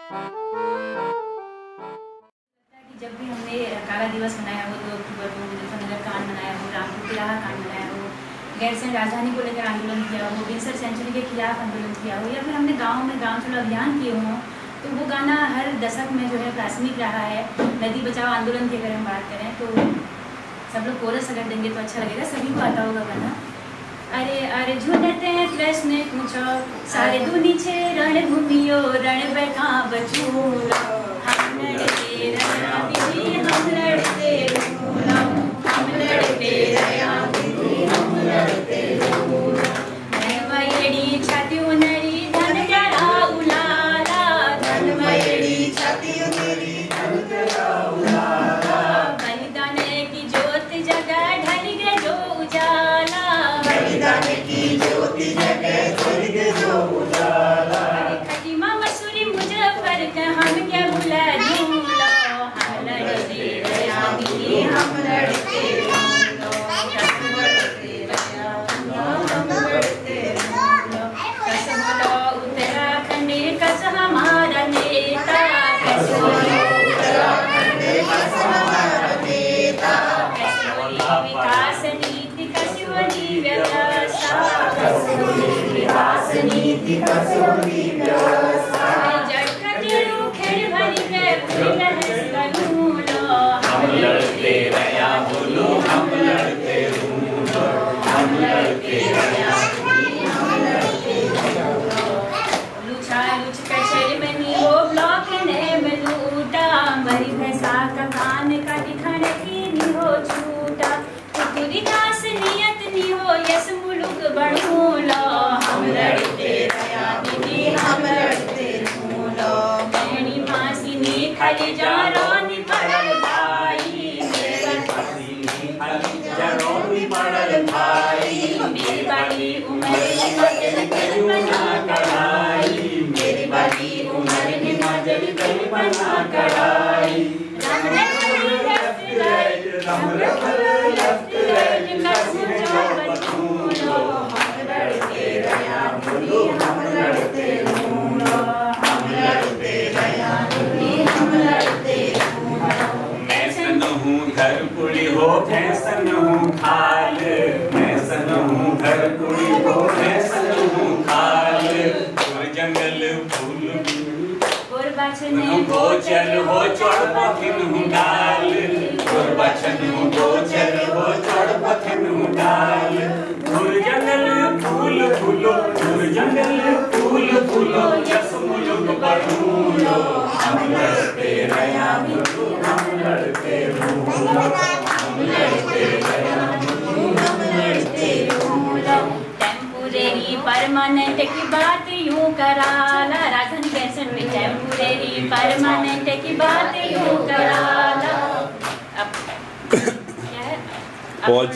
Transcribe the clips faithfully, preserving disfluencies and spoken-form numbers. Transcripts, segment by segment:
जब भी हमने काला दिवस मनाया हो, दो अक्टूबर को मुजफ्फरनगर कांड मनाया हो, रामपुर तिराहा कांड मनाया हो, गैरसैंण राजधानी को लेकर आंदोलन किया हो, बिनसर सेंचुरी के खिलाफ आंदोलन किया हो, या फिर हमने गाँव में गाँव चलो अभियान किए हों, तो वो गाना हर दशक में जो है प्रासंगिक रहा है। नदी बचाओ आंदोलन की अगर हम बात करें तो सब लोग कोरस अगर देंगे तो अच्छा लगेगा, सभी को आता होगा गाना। अरे अरे झूलते हैं प्रश्न पूछो सारे दू नीचे रण घूमियो रण बका बचू हम लड़ते रया दीदी हम लड़ते रहो हम लड़ते रया दीदी हम लड़ते रहो धनमयड़ी छाती उनरी धन जरा उलाला धनमयड़ी छाती उनरी धन जरा उलाला बलिदान की ज्योत जगा ढल गए जो उजाला बलिदान की ज्योति जगे ढल गए जो उजाला खटीमा मसूरी मुजफ्फर का हम क्या भुला दूंगा हम लड़ते रया दीदी हम लड़ते रहो हम लड़ते रया हम लड़ते रहो कसम लो उत्तराखंड कस हमारा नेता कसम लो उत्तराखंड कस हमारा नेता कसम विकास नीति कसोली व्यवस्था कसोली विकास नीति कसोली व्यवस्था जटकटेरू खेड़ भरी के फूल है कलूलो हम लड़ते रया बोलो हम लड़ते रूलो हम लड़ते रया हम लड़ते लुचा लुच कचरे में नी वो ब्लॉक ने बलूटा मरी भैंसा का कान का दिखाने की नी हो छूटा तुरी दास नियत नी हो यस मुलुक बढ़ूलो हम लड़ते रया दीदी हम लड़ते रूलो मेरी मासी नी खाली जारोनी पड़ल भाई मेरा मासी नी खाली जारोनी पड़ल भाई मेरी बड़ी उम्र में मजल कल्पना कराई मेरी बड़ी उम्र में मजल कल्पना कराई राम रखल लेफ्ट राइट राम रखल लेफ्ट राइट कसम जो बतूलो हम लड़ते रया बोली हम लड़ते रूलो हम लड़ते रया बोली हम लड़ते रूलो मैं सन हूँ घर कुड़ी हो फैसन हूँ खाल मैं सन हूँ घर कुड़ी हो फैसन हूँ खाल और जंगल फूल गोरबाछन गोचर हो चढ़ पथिन हूँ डाल गोरबाछन गोचर हो चढ़ पथिन हूँ डाल फूल जंगल फूल फूलो फूल जंगल फूल फूलो यस मुलुक बढ़ूलो हम लड़ते रया बोलो हम लड़ते रूलो हम लड़ते रया बोलो हम लड़ते रूलो टेम्परेरी परमानेंट की बात यूं कराला राजधानी गैरसैंण में टेम्परेरी परमानेंट की बात यूं कराला अब क्या है पॉज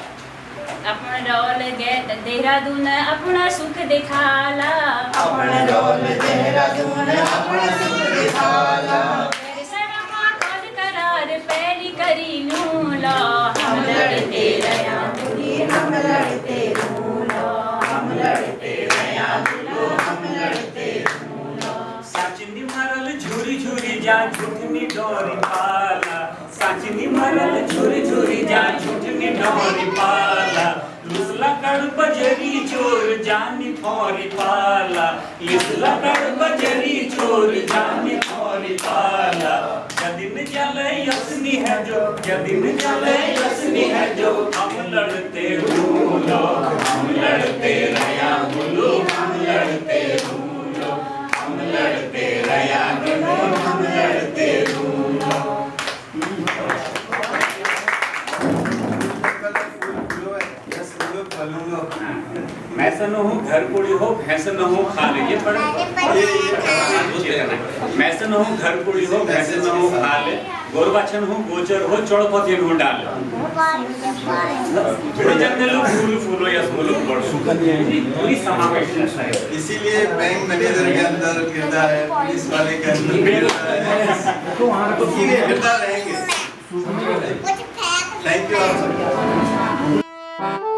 अपना डोल गे देहरादून अपना सुख दिखाला अपना डोल देहरादून अपना सुख दिखाला मेरे सरमा कल करार पैरी करी लूला हम लड़ते रया बोली हम लड़ते रूलो हम लड़ते रया बोलो हम लड़ते रूलो साचिनी मरल झुरी झुरी जा झुठनी डोरी पाला साचिनी मरल झुरी झुरी जा झुठनी डोरी पाला लुसला कड़ बजरी चोर जानी फोरी पाला लुसला कड़ बजरी चोर जानी फोरी पाला जदिन जले यसनी है जो जदिन जले यसनी है जो हम लड़ते रूलो हम लड़ते रया बोलो हम लड़ते रूलो हम लड़ते रया बोलो हम लड़ते रूलो मैं सन हूँ घर कुड़ी हो भैंसन हूँ खाल ये पढ़ मैं सन हूँ घर कुड़ी हो भैंसन हूँ खाल गोरबाछन हूँ गोचर हो चौड़पथिन हूँ डाल जंगल फूल फूलो यस मुलुक बढ़ो पूरी समावेश है। इसीलिए बैंक मैनेजर के अंदर किरदार है, पुलिस वाले के अंदर किरदार है, तो इसीलिए किरदार रहेंगे। थैंक यू आप सब।